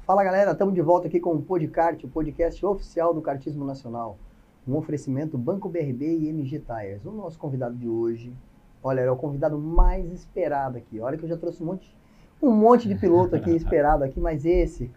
Fala galera, estamos de volta aqui com o Podcart, o podcast oficial do Kartismo Nacional. Um oferecimento Banco BRB e MG Tires. O nosso convidado de hoje, olha, é o convidado mais esperado aqui. Olha que eu já trouxe um monte de piloto aqui esperado aqui, mas esse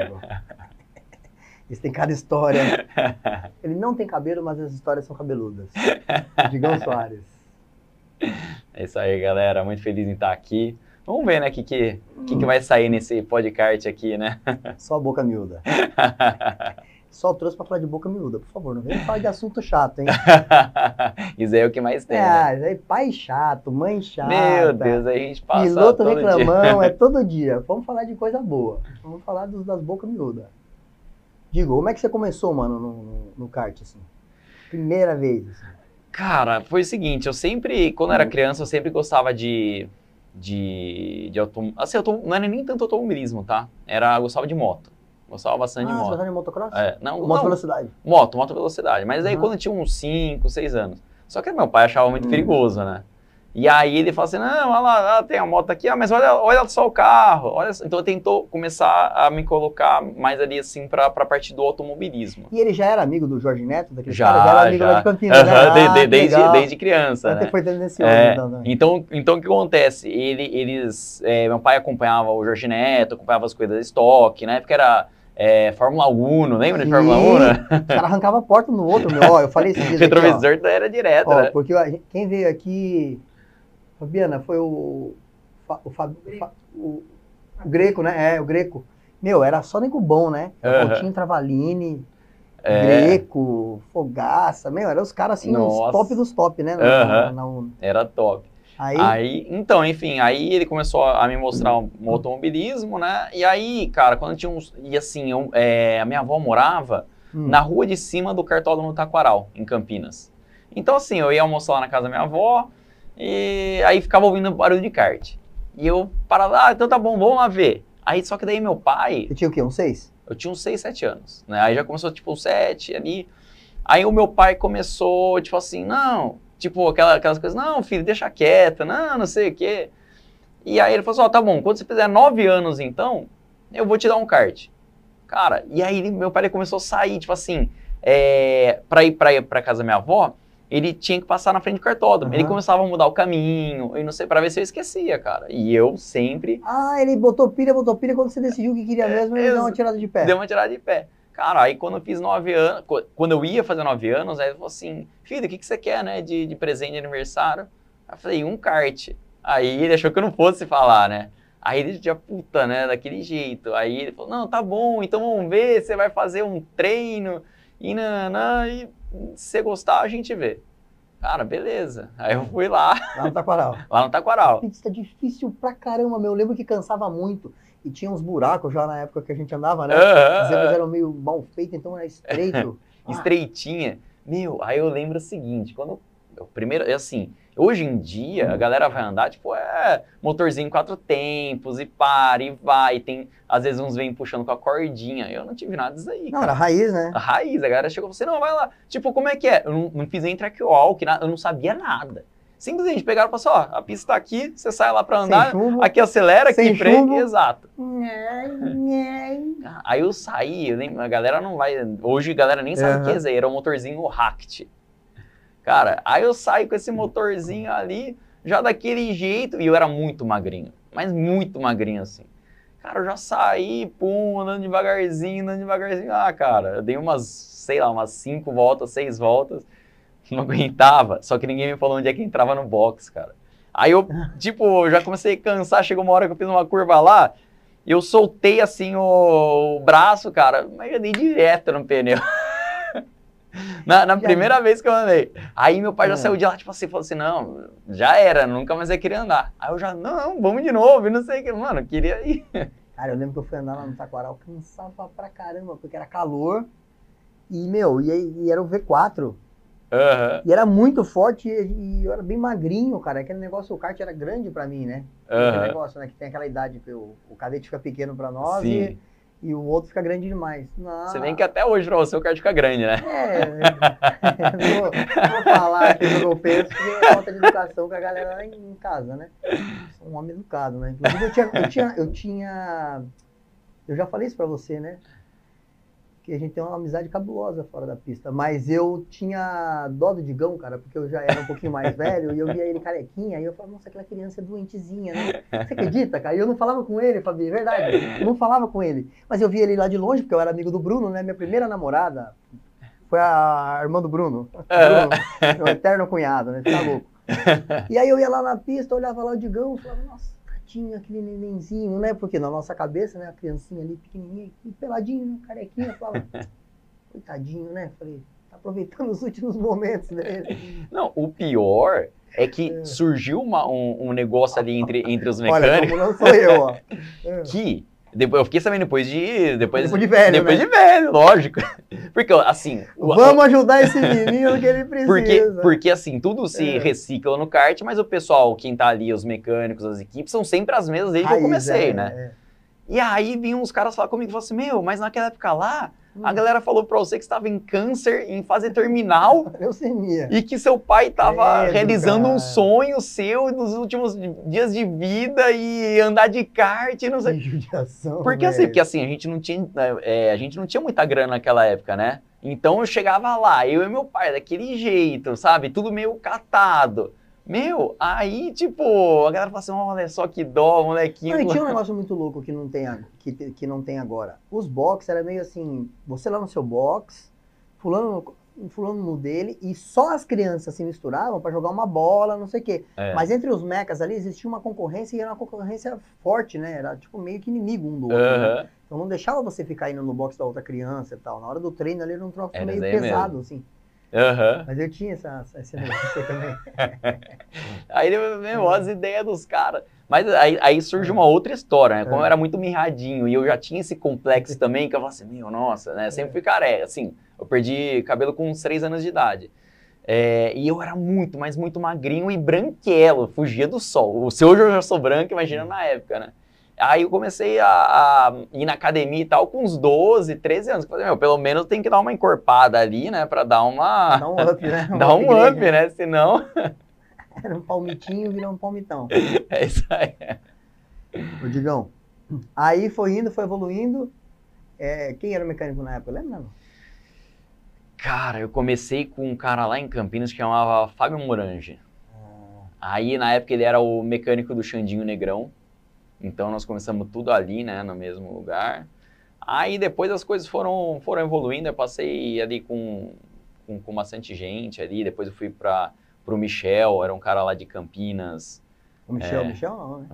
tem cada história. Ele não tem cabelo, mas as histórias são cabeludas. Digão Soares. É isso aí, galera. Muito feliz em estar aqui. Vamos ver, né, o que vai sair nesse podcast aqui, né? Só boca miúda. Só trouxe pra falar de boca miúda, por favor. Não vem falar de assunto chato, hein? Isso aí é o que mais tem, né? Isso aí, pai chato, mãe chata. Meu Deus, a gente passa piloto todo reclamão, dia. é todo dia. Vamos falar de coisa boa. Vamos falar das bocas miúdas. Digo, como é que você começou, mano, no kart, assim? Primeira vez, assim. Cara, foi o seguinte, eu sempre, quando era criança, eu sempre gostava de assim, não era nem tanto automobilismo, tá? Eu gostava de moto. Gostava bastante de Você moto. gostava de motocross? Não, velocidade? Moto velocidade. Mas aí quando eu tinha uns 5, 6 anos. Só que meu pai achava muito perigoso, né? E aí ele falou assim, não, olha lá, tem a moto aqui, mas olha só o carro. Olha só. Então ele tentou começar a me colocar mais ali assim pra parte do automobilismo. E ele já era amigo do Jorge Neto? Daquele Já, cara? Já era amigo lá de Campinas, né? Desde criança, né? Foi tendencioso, então o que acontece? Meu pai acompanhava o Jorge Neto, acompanhava as coisas da Stock, na época era Fórmula 1, lembra de Fórmula 1? Né? Os caras arrancavam a porta no outro, meu. Ó, eu falei esse dia. O retrovisor era direto, né? Porque quem veio aqui, Fabiana, foi o Greco, né? O Greco. Meu, era só nego bom, né? Coutinho Travalini, Greco, Fogaça. Meu, eram os caras assim, os top dos top, né? Era top. Aí, então, enfim, aí ele começou a me mostrar um automobilismo, né? E aí, cara, quando eu tinha uns... E assim, a minha avó morava na rua de cima do cartódromo no Taquaral, em Campinas. Então, assim, eu ia almoçar lá na casa da minha avó e aí ficava ouvindo barulho de kart. E eu parava, então tá bom, vamos lá ver. Aí, só que daí meu pai... Você tinha o quê, uns 6? Eu tinha uns 6, 7 anos, né? Aí já começou, tipo, 7 ali. Aí o meu pai começou, tipo assim, não... Tipo, aquelas coisas, não, filho, deixa quieta, não sei o quê. E aí ele falou assim, tá bom, quando você fizer 9 anos, então, eu vou te dar um kart. Cara, e aí meu pai começou a sair, tipo assim, pra ir pra casa da minha avó, ele tinha que passar na frente do cartódromo. Ele começava a mudar o caminho, e não sei, pra ver se eu esquecia, cara. E eu sempre... ele botou pilha, quando você decidiu o que queria mesmo, ele deu uma tirada de pé. Deu uma tirada de pé. Cara, aí quando eu fiz 9 anos, quando eu ia fazer 9 anos, aí ele falou assim, filho, o que você quer, né, de presente de aniversário? Aí eu falei, um kart. Aí ele achou que eu não fosse falar, né? Aí ele já, puta, né, daquele jeito. Aí ele falou, não, tá bom, então vamos ver, você vai fazer um treino, e se você gostar, a gente vê. Cara, beleza. Aí eu fui lá. Lá no Taquaral. Lá no Taquaral. Pista difícil pra caramba, meu. Eu lembro que cansava muito. E tinha uns buracos já na época que a gente andava, né? As ervas eram meio mal feitas, então era estreito. Estreitinha. Meu, aí eu lembro o seguinte, assim, hoje em dia a galera vai andar, tipo, motorzinho 4 tempos, e para, e vai, às vezes uns vêm puxando com a cordinha, eu não tive nada disso aí, Não, era raiz, né? A raiz, a galera chegou e falou assim, não, vai lá, tipo, como é que é? Eu não fiz nem track walk, eu não sabia nada. Simplesmente pegaram e falaram assim, ó, a pista tá aqui, você sai lá pra andar, aqui acelera, aqui freia, exato. Aí eu saí, a galera não vai, hoje a galera nem sabe o que é isso aí, era um motorzinho Ract. Cara, aí eu saí com esse motorzinho ali, já daquele jeito, e eu era muito magrinho, mas muito magrinho assim. Cara, eu já saí, andando devagarzinho, cara, eu dei umas 5 voltas, 6 voltas, não aguentava, só que ninguém me falou onde é que entrava no box, cara. Aí eu, já comecei a cansar, chegou uma hora que eu fiz uma curva lá, eu soltei assim o braço, cara, mas eu dei direto no pneu. Na primeira vez que eu andei. Aí meu pai já saiu de lá, tipo assim, falou assim, não, já era, nunca mais ia querer andar. Aí eu já, não, vamos de novo, e não sei o que, mano, queria ir. Cara, eu lembro que eu fui andar lá no Taquaral, cansava pra caramba, porque era calor, e era o V4. E era muito forte e eu era bem magrinho, cara. Aquele negócio, o kart era grande pra mim, né? Aquele negócio, né? Que tem aquela idade que o cadete fica pequeno pra nós e o outro fica grande demais. Você vem que até hoje pra você o kart fica grande, né? Não vou falar aqui do que eu penso, porque é falta de educação com a galera lá em casa, né? Sou um homem educado, né? Inclusive eu tinha Eu já falei isso pra você, né? Que a gente tem uma amizade cabulosa fora da pista. Mas eu tinha dó do Digão, cara, porque eu já era um pouquinho mais velho e eu via ele carequinha. E eu falava, nossa, aquela criança é doentezinha, né? Você acredita, cara? E eu não falava com ele, Fabi, é verdade. Eu não falava com ele. Mas eu via ele lá de longe, porque eu era amigo do Bruno, né? Minha primeira namorada foi a irmã do Bruno. Meu eterno cunhado, né? Tá louco. E aí eu ia lá na pista, olhava lá o Digão e falava, nossa, tadinho, aquele nenenzinho, né? Porque na nossa cabeça, né, a criancinha ali pequenininha, peladinho, carequinha, eu falava, coitadinho, né? Falei, tá aproveitando os últimos momentos dele. Não, o pior é que surgiu um negócio ali entre os mecânicos. Olha, como não sou eu, ó. Que eu fiquei sabendo depois de velho, Depois né? De velho, lógico. Porque, assim... Vamos ajudar esse menino que ele precisa. Porque assim, tudo se recicla no kart, mas o pessoal, quem tá ali, os mecânicos, as equipes, são sempre as mesmas desde que eu comecei, né? E aí vinham uns caras falar comigo e falaram assim, meu, mas naquela época lá, a galera falou pra você que estava em câncer, em fase terminal. Leucemia. E que seu pai estava realizando um sonho seu nos últimos dias de vida e andar de kart, não sei. Judiação, porque assim, a gente não tinha muita grana naquela época, né? Então eu chegava lá, eu e meu pai, daquele jeito, sabe? Tudo meio catado. Meu, aí, tipo, a galera fala assim, olha só que dó, molequinho. Não, e tinha um negócio muito louco que não tem agora. Os box era meio assim, você lá no seu box, fulano no dele, e só as crianças se misturavam para jogar uma bola, não sei o quê. Mas entre os mechas ali existia uma concorrência, e era uma concorrência forte, né? Era tipo meio que inimigo um do outro, né? Então não deixava você ficar indo no box da outra criança e tal. Na hora do treino ali era um troço meio pesado, mesmo. Assim. Mas eu tinha esse negócio também. Aí, meu, as ideias dos caras. Mas aí surge uma outra história, né? Como eu era muito mirradinho e eu já tinha esse complexo também, que eu falava assim, meu, nossa, né? Sempre fui careca, assim. Eu perdi cabelo com uns 3 anos de idade. E eu era muito, mas muito magrinho e branquelo, fugia do sol. O seu hoje eu já sou branco, imagina na época, né? Aí eu comecei a ir na academia e tal com uns 12, 13 anos. Falei, meu, pelo menos tem que dar uma encorpada ali, né? Pra dar uma... Dar um up, né? Dar um up, né? Senão... Era um palmitinho, virou um palmitão. É isso aí. Ô, Digão, aí foi indo, foi evoluindo. Quem era o mecânico na época? Lembra, não? Cara, eu comecei com um cara lá em Campinas que chamava Fábio Morange. Aí, na época, ele era o mecânico do Xandinho Negrão. Então, nós começamos tudo ali, né, no mesmo lugar. Aí, depois, as coisas foram evoluindo. Eu passei ali com bastante gente ali. Depois, eu fui pro Michel, era um cara lá de Campinas. O Michel não, né?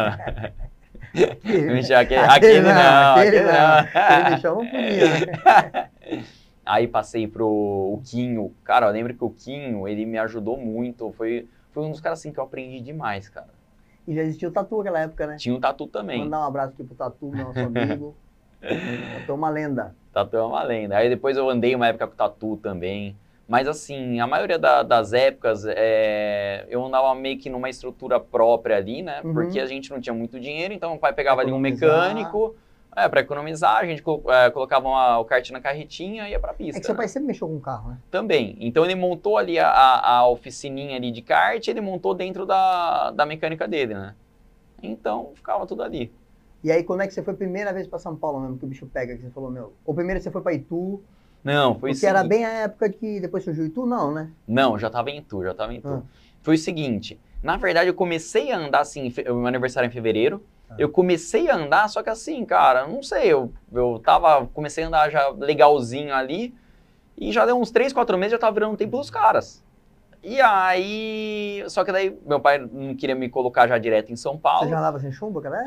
Michel, aquele não. Aquele Michel não podia, né? Aí, passei pro Quinho. Cara, eu lembro que o Quinho, ele me ajudou muito. Foi um dos caras, assim, que eu aprendi demais, cara. E já existia o Tatu naquela época, né? Tinha o Tatu também. Mandar um abraço aqui pro Tatu, nosso amigo. Tatu é uma lenda. Tatu é uma lenda. Aí depois eu andei uma época com o Tatu também. Mas assim, a maioria das épocas, eu andava meio que numa estrutura própria ali, né? Porque a gente não tinha muito dinheiro, então o pai pegava ali um mecânico... para economizar, a gente colocava o kart na carretinha e ia pra pista. É que seu pai sempre mexeu com carro, né? Também. Então ele montou ali a oficininha ali de kart, ele montou dentro da mecânica dele, né? Então ficava tudo ali. E aí quando é que você foi a primeira vez pra São Paulo mesmo, que o bicho pega, que você falou, meu... Ou primeiro você foi pra Itu? Não, foi Porque era bem a época que depois surgiu Itu, não, né? Não, já tava em Itu. Foi o seguinte, na verdade eu comecei a andar assim, meu aniversário é em fevereiro, eu comecei a andar, só que assim, cara, não sei, eu comecei a andar já legalzinho ali, e já deu uns 3, 4 meses, já tava virando tempo dos caras. E aí, só que daí meu pai não queria me colocar já direto em São Paulo. Você já andava sem chumbo, cara?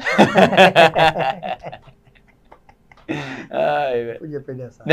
Podia perder essa.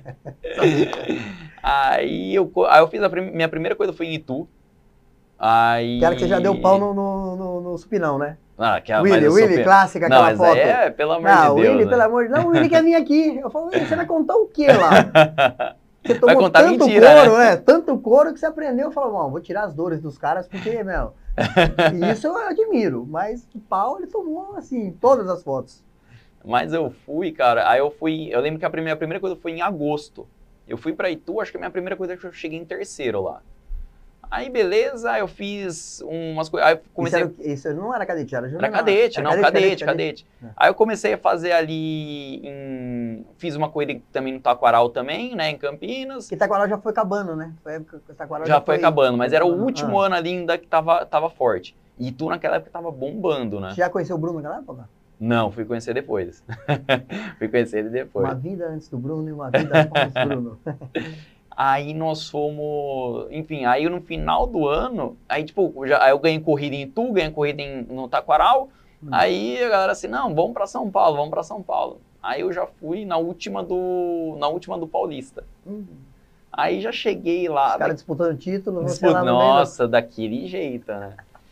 Aí eu fiz minha primeira coisa foi em Itu. Aí... Que era que você já deu pau no supinão, né? Willy, clássica, aquela foto. Aí pelo amor de Deus. Willy, né? pelo amor de Deus. Não, o Willy quer vir aqui. Eu falo, você vai contar o quê lá? Você tomou vai contar tanto mentira, couro, né? Tanto couro que você aprendeu. Eu falo, vou tirar as dores dos caras, porque, meu... Isso eu admiro. Mas o pau, ele tomou, assim, todas as fotos. Mas eu fui, cara, eu lembro que a minha primeira coisa foi em agosto. Eu fui pra Itu, acho que a minha primeira coisa é que eu cheguei em terceiro lá. Aí, beleza, eu fiz umas coisas. Aí comecei... Isso não era cadete, era juvenil. Era cadete, não, cadete. Aí eu comecei a fazer ali Fiz uma corrida também no Taquaral também, né, em Campinas. Que Taquaral já foi acabando, né? Foi época que Taquaral já foi acabando, mas era o último ano ali ainda que tava forte. E tu naquela época tava bombando, né? Você já conheceu o Bruno naquela época? Não, fui conhecer depois. Fui conhecer ele depois. Uma vida antes do Bruno e uma vida após o Bruno. Aí nós fomos, enfim, aí no final do ano, aí tipo, aí eu ganhei corrida em Itu, ganhei corrida no Taquaral, aí a galera assim, não, vamos pra São Paulo. Aí eu já fui na última do Paulista. Aí já cheguei lá. Os caras disputando o título, você lá no nossa, daquele jeito, né?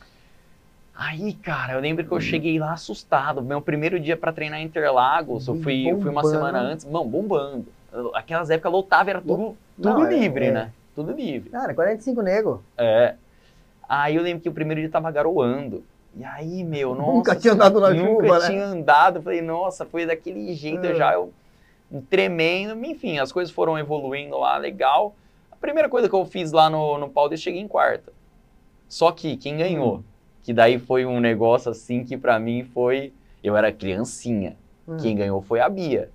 Aí, cara, eu lembro que eu cheguei lá assustado, meu primeiro dia pra treinar em Interlagos, eu fui uma semana antes, bombando. Aquelas épocas lotava, era tudo livre, né? Tudo livre. Cara, 45 nego. É. Aí eu lembro que o primeiro dia tava garoando. E aí, meu, nossa... Nunca tinha andado na chuva, né? Nunca tinha andado. Falei, nossa, foi daquele jeito, eu tremendo. Enfim, as coisas foram evoluindo lá, legal. A primeira coisa que eu fiz lá no Paulista, cheguei em quarta. Só que quem ganhou? Que daí foi um negócio assim que pra mim foi... Eu era criancinha. Quem ganhou foi a Bia.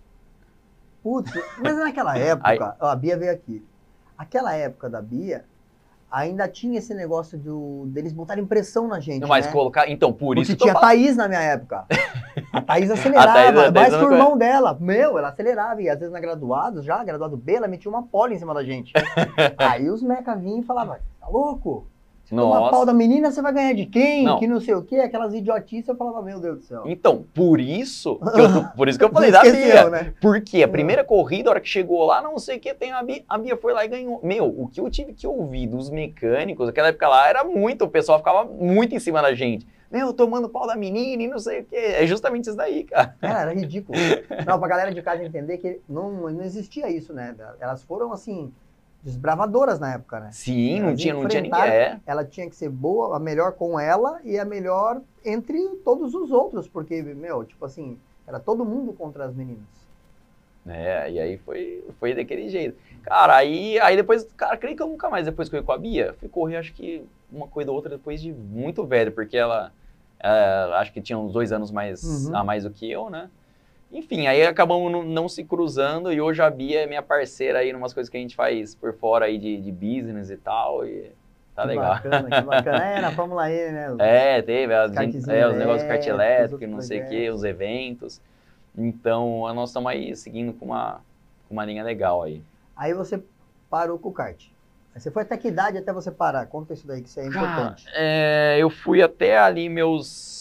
Putz, mas naquela época, a Bia veio aqui. Aquela época da Bia, ainda tinha esse negócio deles botarem pressão na gente, mas né? colocar... Então, por isso que tinha a Thaís na minha época. A Thaís acelerava, mais que o irmão dela. Meu, ela acelerava. E às vezes na graduado B, ela metia uma pole em cima da gente. Aí os meca vinham e falavam, tá louco? Uma pau da menina, você vai ganhar de quem? Não. Que não sei o quê, aquelas idiotices, eu falava, meu Deus do céu. Então, por isso que eu falei da Bia. Né? Porque a primeira corrida, a hora que chegou lá, não sei o que, tem a Bia foi lá e ganhou. Meu, o que eu tive que ouvir dos mecânicos, aquela época lá, era muito, o pessoal ficava muito em cima da gente. Meu, tomando pau da menina e não sei o quê. É justamente isso daí, cara. Cara, era ridículo. Não, pra galera de casa entender que não existia isso, né? Elas foram, assim... desbravadoras na época, né? Sim, não tinha ninguém. Ela tinha que ser boa, a melhor com ela e a melhor entre todos os outros, porque, meu, tipo assim, era todo mundo contra as meninas. É, e aí foi daquele jeito. Cara, aí depois, cara, creio que eu nunca mais, depois que eu ia com a Bia, fui correr, acho que uma coisa ou outra depois de muito velho, porque ela acho que tinha uns 2 anos a mais do que eu, né? Enfim, aí acabamos não se cruzando e hoje a Bia é minha parceira aí numas coisas que a gente faz por fora aí de business e tal, e tá que legal. Bacana, que bacana. Na Fórmula E, né? Teve os negócios de kart elétrico, não sei o que, os eventos. Então, nós estamos aí seguindo com uma linha legal aí. Aí você parou com o kart. Aí você foi até que idade até você parar? Conta isso daí, que isso é importante. Eu fui até ali meus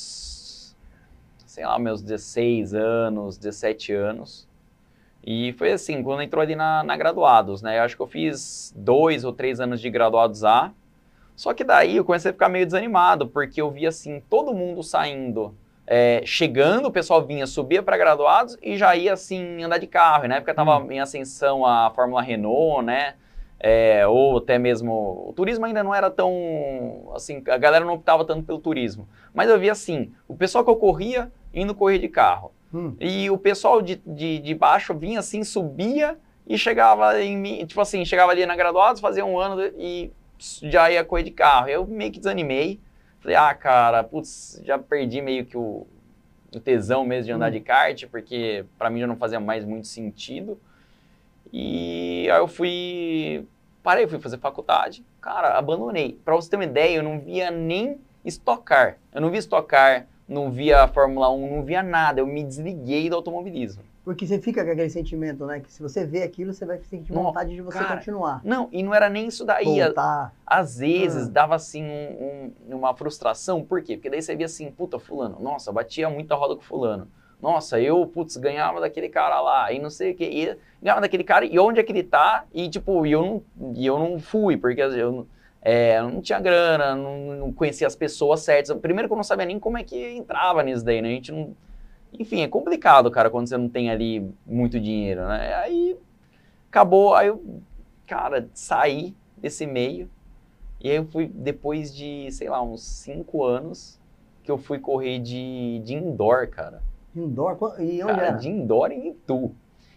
16 anos, 17 anos. E foi assim, quando entrou ali na graduados, né? Eu acho que eu fiz 2 ou 3 anos de graduados A. Só que daí eu comecei a ficar meio desanimado, porque eu via assim, todo mundo saindo, chegando, o pessoal vinha, subia para graduados e já ia assim, andar de carro. E na época estava em ascensão a Fórmula Renault, né? Ou até mesmo, o turismo ainda não era tão, assim, a galera não optava tanto pelo turismo. Mas eu via assim, o pessoal que eu corria, indo correr de carro. E o pessoal de baixo vinha assim, subia e chegava em mim, tipo assim, chegava ali na graduados, fazia 1 ano e já ia correr de carro. Eu meio que desanimei. Falei, cara, putz, já perdi meio que o tesão mesmo de andar de kart, porque pra mim já não fazia mais muito sentido. E aí eu fui fazer faculdade. Cara, abandonei. Pra você ter uma ideia, eu não via nem Stock Car. Eu não via Stock Car, não via Fórmula 1, não via nada. Eu me desliguei do automobilismo. Porque você fica com aquele sentimento, né? Que se você vê aquilo, você vai sentir vontade de você continuar. Não, e não era nem isso daí. Voltar. Às vezes dava assim uma frustração. Por quê? Porque daí você via assim, puta, fulano, nossa, batia muita roda com fulano. Nossa, eu, ganhava daquele cara lá, e não sei o que, e ganhava daquele cara, e onde é que ele tá, e tipo, eu não fui, porque eu não tinha grana, não conhecia as pessoas certas. Primeiro que eu não sabia nem como é que entrava nisso daí, né? A gente não... Enfim, é complicado, cara, quando você não tem ali muito dinheiro, né? Aí acabou, aí eu, cara, saí desse meio, e aí eu fui, depois de, sei lá, uns 5 anos, que eu fui correr de indoor, cara. Indoor? E onde cara, era? de indoor em Itu.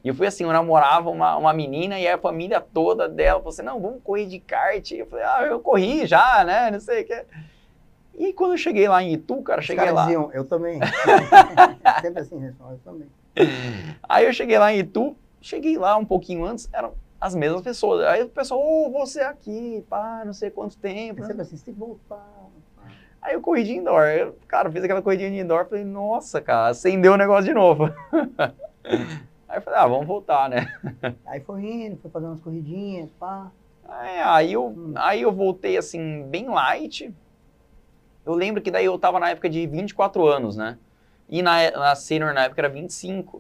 E eu fui assim, eu namorava uma menina e a família toda dela falou assim, não, vamos correr de kart. Eu falei, eu corri já, né, não sei o que. E quando eu cheguei lá em Itu, cara, cheguei lá... diziam, eu também. Sempre assim, eu também. Aí eu cheguei lá em Itu, cheguei lá um pouquinho antes, eram as mesmas pessoas. Aí o pessoal, você aqui, pá, não sei quanto tempo. Sempre assim, você tem que voltar. Aí eu corri de indoor. Cara, fiz aquela corridinha de indoor, falei, nossa, cara, acendeu o negócio de novo. Aí eu falei, vamos voltar, né? Aí foi indo, foi fazendo umas corridinhas, pá. Aí eu voltei, assim, bem light. Eu lembro que daí eu tava na época de 24 anos, né? E na senior, na época, era 25.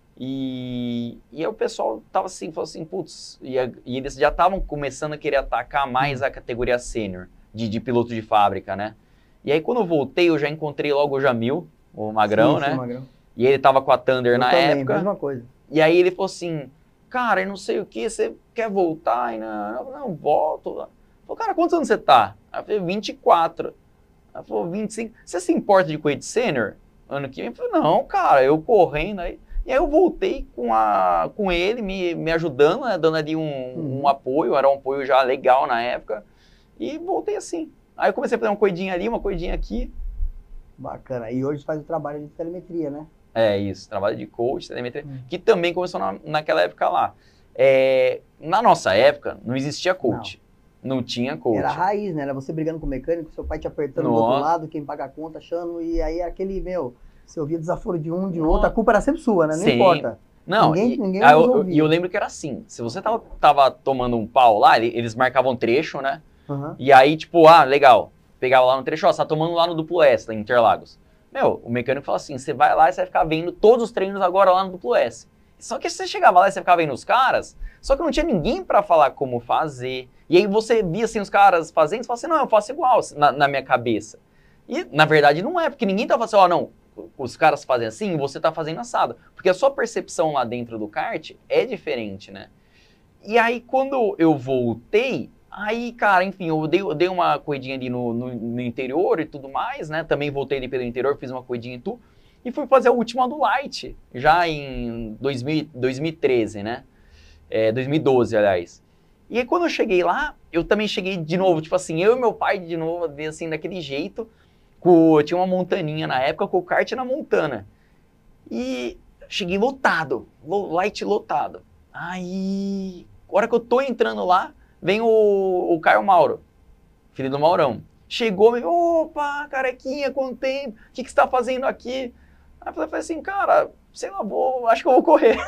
E aí o pessoal tava assim, falou assim, putz, e eles já estavam começando a querer atacar mais a categoria sênior, de piloto de fábrica, né? E aí quando eu voltei, eu já encontrei logo o Jamil, o Magrão, né? Sim, o Magrão. E ele tava com a Thunder na época. Mesma coisa. E aí ele falou assim, cara, eu não sei o que, você quer voltar? E não, volto. Eu falei, cara, quantos anos você tá? Aí eu falei, 24. Ela falou, 25. Você se importa de correr de sênior? Ano que vem? Eu falei, não, cara, eu correndo aí. E aí eu voltei com ele me ajudando, né, dando ali um apoio, era um apoio já legal na época, e voltei assim. Aí eu comecei a fazer uma corridinha ali, uma corridinha aqui. Bacana. E hoje faz o trabalho de telemetria, né? É isso, trabalho de coach, telemetria, que também começou naquela época lá. Na nossa época, não existia coach. Não tinha coach. Era a raiz, né? Era você brigando com o mecânico, seu pai te apertando do outro lado, quem paga a conta, achando, e aí aquele, você ouvia desaforo de um, de outro, a culpa era sempre sua, né? Não importa. Não, ninguém e eu lembro que era assim, se você tava tomando um pau lá, eles marcavam trecho, né? E aí, tipo, legal, pegava lá no trecho, você tá tomando lá no duplo S, lá em Interlagos. O mecânico fala assim, você vai lá e você vai ficar vendo todos os treinos agora lá no duplo S. Só que você chegava lá e você ficava vendo os caras, só que não tinha ninguém pra falar como fazer. E aí você via assim os caras fazendo, você fala assim, não, eu faço igual na minha cabeça. E na verdade não é, porque ninguém tá falando assim, não, os caras fazem assim e você tá fazendo assado. Porque a sua percepção lá dentro do kart é diferente, né? E aí quando eu voltei, aí, cara, enfim, eu dei uma corridinha ali no interior e tudo mais, né? Também voltei ali pelo interior, fiz uma corridinha em Tu. E fui fazer a última do Light, já em 2013, né? 2012, aliás. E aí quando eu cheguei lá, eu também cheguei de novo, tipo assim, eu e meu pai de novo, assim, daquele jeito. Tinha uma montaninha na época, com o kart na montana. E cheguei lotado, Light lotado. Aí, a hora que eu tô entrando lá, vem o Caio Mauro, filho do Maurão. Chegou, opa, carequinha, quanto tempo? O que você tá fazendo aqui? Aí eu falei assim, cara, sei lá, acho que eu vou correr.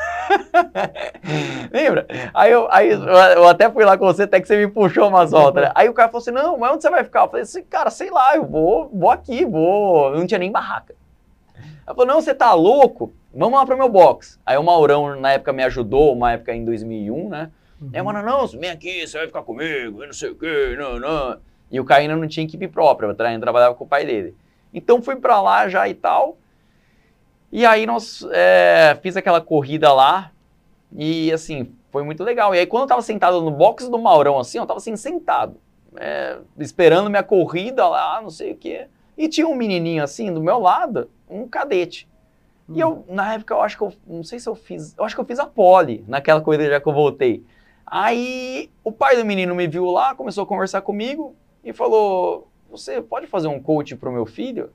Lembra? Aí eu até fui lá com você, até que você me puxou umas voltas, né? Aí o cara falou assim, não, mas onde você vai ficar? Eu falei assim, cara, sei lá, eu vou aqui, eu não tinha nem barraca. Ela falou, não, você tá louco? Vamos lá pro meu box. Aí o Maurão, na época, me ajudou, uma época em 2001, né? Aí o Mano, não, vem aqui, você vai ficar comigo, eu não sei o quê, não. E o Caio ainda não tinha equipe própria, eu trabalhava com o pai dele. Então fui pra lá já e tal. E aí nós fiz aquela corrida lá e assim, foi muito legal. E aí quando eu tava sentado no box do Maurão, assim, eu tava assim, sentado, esperando minha corrida lá, não sei o quê. E tinha um menininho assim, do meu lado, um cadete. E eu, na época, eu acho que não sei se eu fiz, eu acho que eu fiz a pole naquela corrida já que eu voltei. Aí o pai do menino me viu lá, começou a conversar comigo e falou, você pode fazer um coach pro meu filho?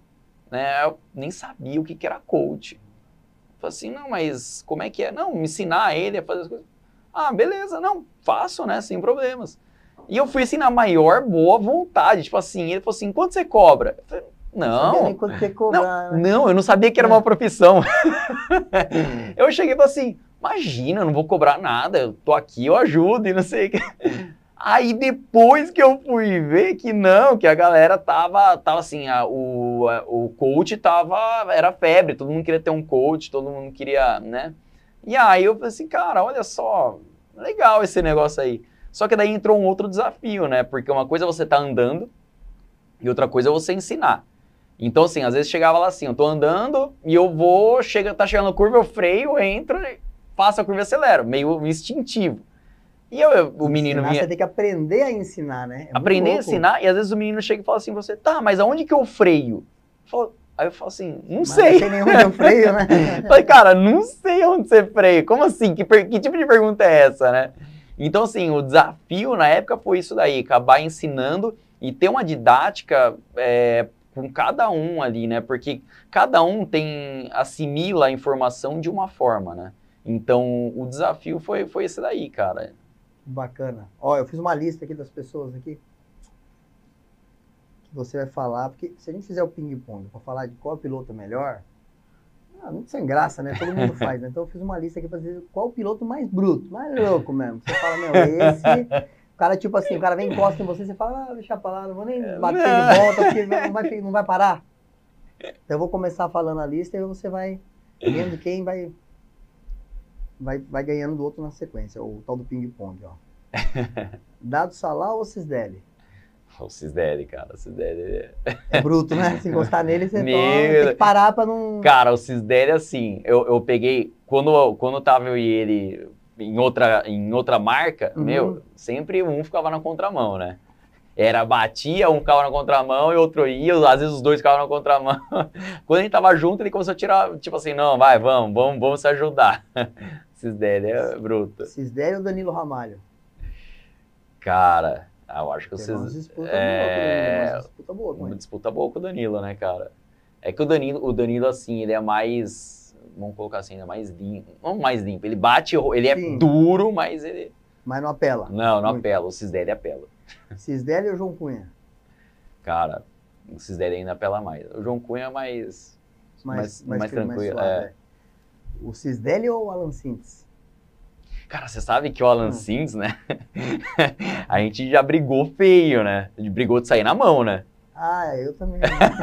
Eu nem sabia o que era coach. Eu falei assim, não, mas como é que é? Não, me ensinar ele a fazer as coisas. Ah, beleza, não, faço, né, sem problemas. E eu fui assim na maior boa vontade, tipo assim, ele falou assim, quanto você cobra? Eu falei, não, eu não sabia que era uma profissão. Eu cheguei e falei assim, imagina, eu não vou cobrar nada, eu tô aqui, eu ajudo e não sei o que. Aí depois que eu fui ver que não, que a galera tava assim, o coach era febre, todo mundo queria ter um coach, todo mundo queria, né? E aí eu falei assim, cara, olha só, legal esse negócio aí. Só que daí entrou um outro desafio, né? Porque uma coisa é você tá andando e outra coisa é você ensinar. Então assim, às vezes chegava lá assim, eu tô andando e eu tá chegando a curva, eu freio, entro, faço a curva e acelero, meio instintivo. E o menino Você tem que aprender a ensinar, né? Aprender a ensinar, e às vezes o menino chega e fala assim, tá, mas aonde que eu freio? Eu falo, Aí eu falo assim, não sei. Não sei nem onde eu freio, né? Falei, cara, não sei onde você freia. Como assim? Que tipo de pergunta é essa, né? Então, assim, o desafio na época foi isso daí, acabar ensinando e ter uma didática com cada um ali, né? Porque cada um assimila a informação de uma forma, né? Então, o desafio foi esse daí, cara. Bacana. Ó, eu fiz uma lista aqui das pessoas aqui que você vai falar, porque se a gente fizer o ping-pong para falar de qual piloto é melhor, muito sem graça, né? Todo mundo faz, né? Então eu fiz uma lista aqui para dizer qual o piloto mais bruto, mais louco mesmo. Você fala, meu, esse... O cara, tipo assim, o cara vem encosta em você fala, deixa pra lá, não vou nem bater de volta, porque não vai parar. Então eu vou começar falando a lista e você vai vendo quem vai ganhando do outro na sequência, o tal do ping-pong, ó. Dado Salah ou Cisdeli? O Cisdeli, cara, o Cisdeli é bruto, né? Se encostar nele, você tem que parar pra não... Cara, o Cisdeli, assim, eu peguei, quando tava eu e ele em outra marca, meu, sempre um ficava na contramão, né? Batia, um ficava na contramão e outro ia, às vezes os dois ficavam na contramão. Quando a gente tava junto, ele começou a tirar, tipo assim, não, vai, vamos se ajudar. Cisdeli é bruto. Cisdeli ou Danilo Ramalho? Cara, eu acho que o Cisdeli uma disputa boa com o Danilo, né, cara? É que o Danilo, assim, ele é mais, vamos colocar assim, ele é mais limpo. Não mais limpo, ele bate, ele é duro, mas ele... Mas não apela. Não apela, o Cisdeli apela. Cisdeli ou João Cunha? Cara, o Cisdeli ainda apela mais. O João Cunha é mais tranquilo. Suave, O Cisdeli ou o Alan Sintes? Cara, você sabe que o Alan Sintes, né? A gente já brigou feio, né? Brigou de sair na mão, né? Eu também.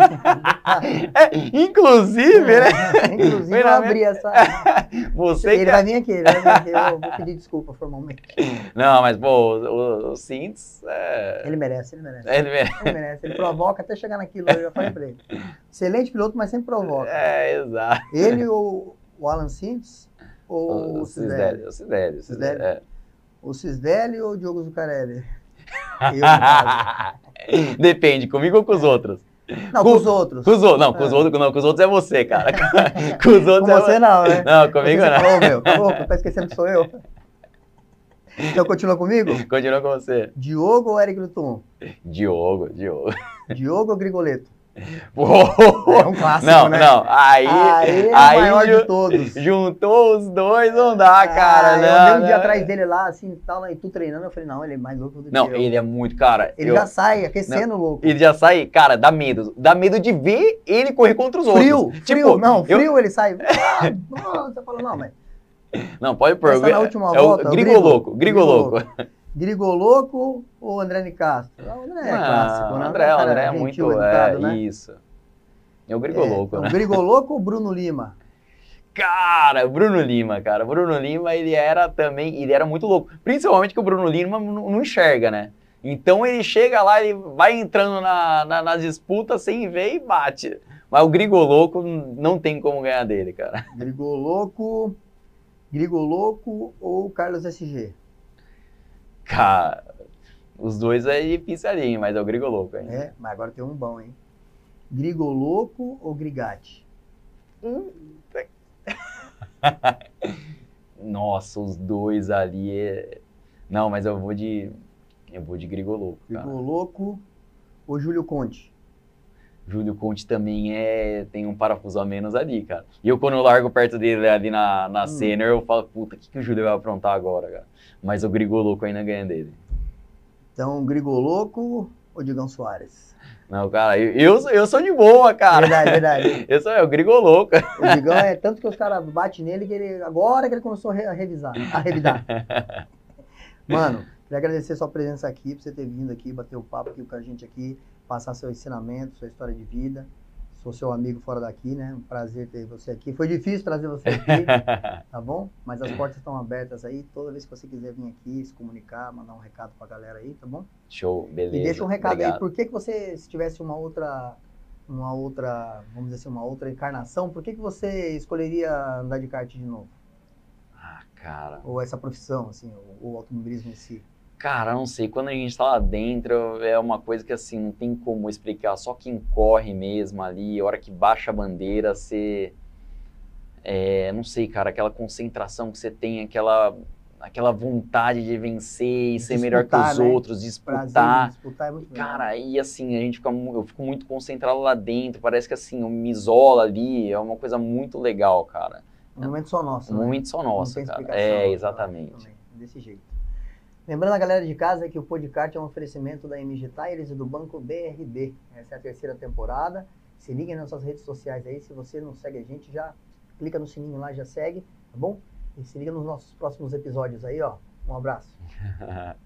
Inclusive, né? Inclusive, eu abri essa... Ele vai vir aqui, eu vou pedir desculpa formalmente. Não, mas, pô, o Sintes... Ele merece. Ele provoca até chegar naquilo, eu já falei pra ele. Excelente piloto, mas sempre provoca. Exato. Ele ou o Alan Sintes ou o Cisdeli? O Cisdeli. O Cisdeli ou o Diogo Zuccarelli? Depende, comigo ou com os outros? Não, com os outros. Com os outros é você, cara. Com os outros com você não, né? Não, comigo não. Falou, meu, tá louco? Tá esquecendo que sou eu? Então continua comigo? Continua com você. Diogo ou Eric Luton? Diogo. Diogo ou Grigoletto? É um clássico, né? Não. Aí é o maior de todos. Juntou os dois, não dá, cara. Eu andei um dia atrás dele lá, assim, tal, e tu treinando, eu falei, não, ele é mais louco do que eu. Não, ele é muito, cara. Ele já sai aquecendo, louco. Ele já sai, cara, dá medo. Dá medo de ver ele correr contra os outros. Frio, ele sai. Você fala, não, mas... Não, pode pôr. Na última volta, o Grigoloco. Grigoloco ou André Nicastro? O André é clássico, né? André é muito educado, né? Isso. É o Grigoloco, né? O Grigoloco ou Bruno Lima? Cara, Bruno Lima, ele era muito louco. Principalmente que o Bruno Lima não enxerga, né? Então ele chega lá, ele vai entrando nas disputas sem ver e bate. Mas o Grigoloco não tem como ganhar dele, cara. Grigoloco ou Carlos SG? Cara, os dois é difícil ali, mas é o Grigoloco ainda. Mas agora tem um bom, hein? Grigoloco ou Grigatti? Nossa, os dois ali Não, mas eu vou de Grigoloco, cara. Grigoloco ou Júlio Conte? Júlio Conte também tem um parafuso a menos ali, cara. E quando eu largo perto dele ali na sênior, eu falo, puta, o que o Júlio vai aprontar agora, cara? Mas o Grigoloco ainda ganha dele. Então, Grigoloco ou Digão Soares? Não, cara, eu sou de boa, cara. Verdade. Eu sou o Grigoloco. O Digão tanto que os caras batem nele que agora que ele começou a revidar. Mano, queria agradecer sua presença aqui, por você ter vindo aqui, bater o papo aqui com a gente aqui, passar seu ensinamento, sua história de vida. Sou seu amigo fora daqui, né? Um prazer ter você aqui. Foi difícil trazer você aqui, tá bom? Mas as portas estão abertas aí. Toda vez que você quiser vir aqui, se comunicar, mandar um recado pra galera aí, tá bom? Show, beleza. E deixa um recado Obrigado. aí. Por que você, se tivesse uma outra, vamos dizer assim, uma outra encarnação, por que você escolheria andar de kart de novo? Cara. Ou essa profissão, assim, o automobilismo em si? Cara, não sei, quando a gente tá lá dentro é uma coisa que assim, não tem como explicar, só quem corre mesmo ali, a hora que baixa a bandeira, você... não sei, cara, aquela concentração que você tem, aquela vontade de vencer e ser melhor que os outros, disputar. Disputar é muito Cara, legal. e assim, eu fico muito concentrado lá dentro, parece que assim, eu me isola ali, é uma coisa muito legal, cara. Um momento só nosso, Um né? momento só nosso, não tem cara. explicação. Exatamente. Também, desse jeito. Lembrando a galera de casa que o podcast é um oferecimento da MG Tires e do Banco BRB. Essa é a 3ª temporada. Se liguem nas nossas redes sociais aí. Se você não segue a gente, já clica no sininho lá, já segue, tá bom? E se liga nos nossos próximos episódios aí, ó. Um abraço.